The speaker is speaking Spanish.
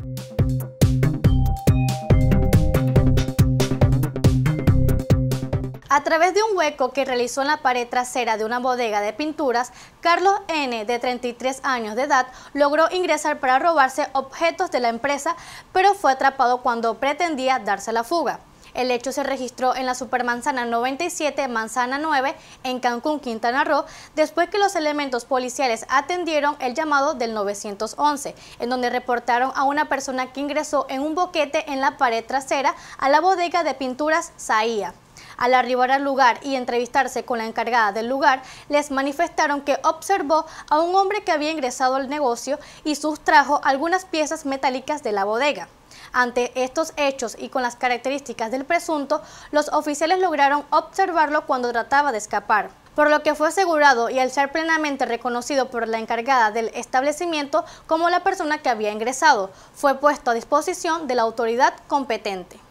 A través de un hueco que realizó en la pared trasera de una bodega de pinturas, Carlos N., de 33 años de edad, logró ingresar para robarse objetos de la empresa, pero fue atrapado cuando pretendía darse la fuga. El hecho se registró en la Supermanzana 97, Manzana 9, en Cancún, Quintana Roo, después que los elementos policiales atendieron el llamado del 911, en donde reportaron a una persona que ingresó en un boquete en la pared trasera a la bodega de pinturas Saía. Al arribar al lugar y entrevistarse con la encargada del lugar, les manifestaron que observó a un hombre que había ingresado al negocio y sustrajo algunas piezas metálicas de la bodega. Ante estos hechos y con las características del presunto, los oficiales lograron observarlo cuando trataba de escapar, por lo que fue asegurado y al ser plenamente reconocido por la encargada del establecimiento como la persona que había ingresado, fue puesto a disposición de la autoridad competente.